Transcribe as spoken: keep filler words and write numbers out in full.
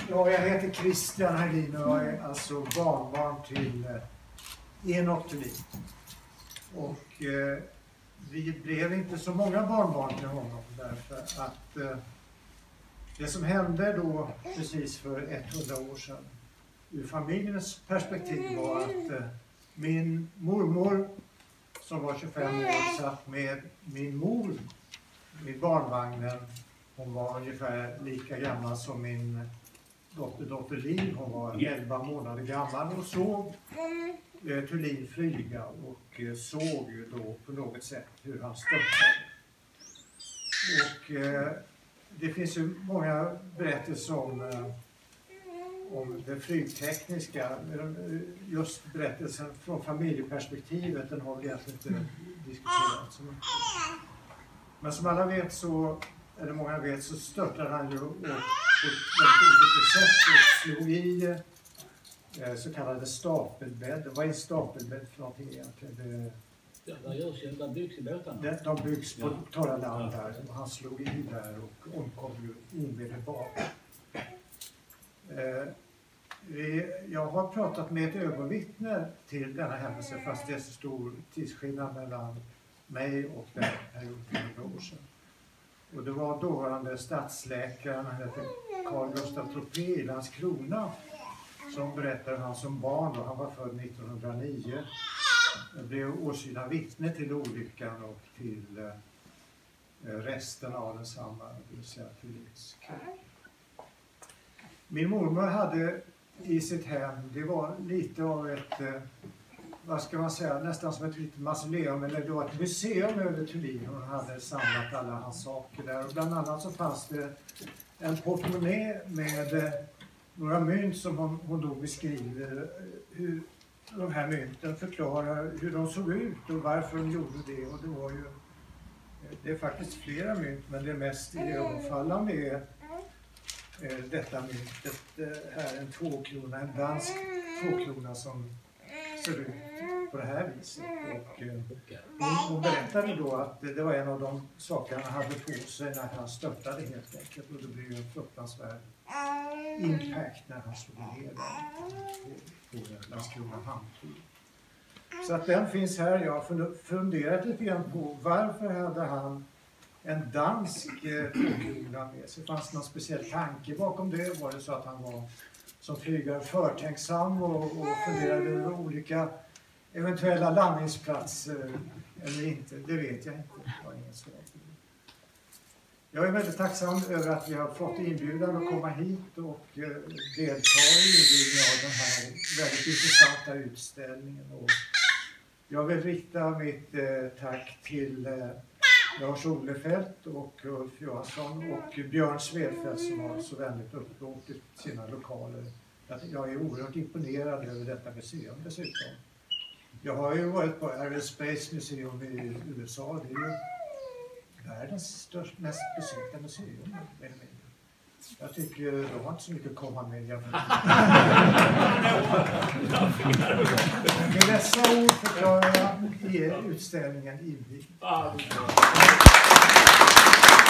Ja, jag heter Christian Herlin och jag är alltså barnbarn till eh, Enoch Thulin. Och eh, vi blev inte så många barnbarn till honom därför att eh, det som hände då precis för hundra år sedan ur familjens perspektiv var att eh, min mormor som var tjugofem år satt med min mor vid barnvagnen. Hon var ungefär lika gammal som min dotter, dotter Liv. Hon var elva månader gammal och såg eh, Thulin flyga och eh, såg ju då på något sätt hur han störtade. Och eh, det finns ju många berättelser om, eh, om det flygtekniska. Just berättelsen från familjeperspektivet, den har vi egentligen inte diskuterat så mycket. Men som alla vet så, eller många vet, så störtade han ju upp på ett väldigt olyckligt sätt och slog i eh, så kallade stapelbädd. Vad är en stapelbädd för någonting egentligen? Det, ja, det görs ju, de byggs i båtarna. De, de byggs på ja. torra land där och han slog i där och omkom ju omedelbart. Eh, vi, jag har pratat med ett ögonvittne till denna händelse fast det är så stor tidsskillnad mellan mig och den perioden för några år sedan. Och det var dåvarande stadsläkaren, han hette Carl Gustaf Tropé i Landskrona, som berättade han som barn då, han var född nittonhundranio. Jag blev årsida vittne till olyckan och till eh, resten av densamma, det vill säga till livskrig. Min mormor hade i sitt hem, det var lite av ett, eh, vad ska man säga, nästan som ett litet mausoleum, eller det var ett museum över Thulin. Hon hade samlat alla hans saker där och bland annat så fanns det en portmonnä med eh, några mynt som hon, hon då beskriver hur de här mynten förklarar hur de såg ut och varför de gjorde det. Och det var ju, det är faktiskt flera mynt, men det mest ögonfallande är eh, detta myntet. Det här är en tvåkrona, en dansk tvåkrona som ser ut på det här viset. Och, eh, hon, hon berättade då att det, det var en av de saker han hade på sig när han störtade helt enkelt. Och det blev en fruktansvärd impact när han slog ner på, på Landskrona hamn. Så att den finns här. Jag har funderat lite grann på varför hade han en dansk eh, tvåkrona med sig. Fanns det någon speciell tanke bakom det? Var det så att han var som flygare förtänksam och, och funderade över olika eventuella landningsplatser eller inte? Det vet jag inte. Jag har ingen svar på det. Jag är väldigt tacksam över att vi har fått inbjudan att komma hit och eh, delta i inbjudan av den här väldigt intressanta utställningen. Och jag vill rikta mitt eh, tack till eh, Lars Olefelt och Ulf Johansson och Björn Svedfeldt som har så vänligt upplåtit sina lokaler. Jag är oerhört imponerad över detta museum dessutom. Jag har ju varit på Air Space Museum i U S A. Det är ju världens största, mest besökta museum. Jag tycker de har inte så mycket att komma med. Med dessa ord förklarar jag utställningen invigd.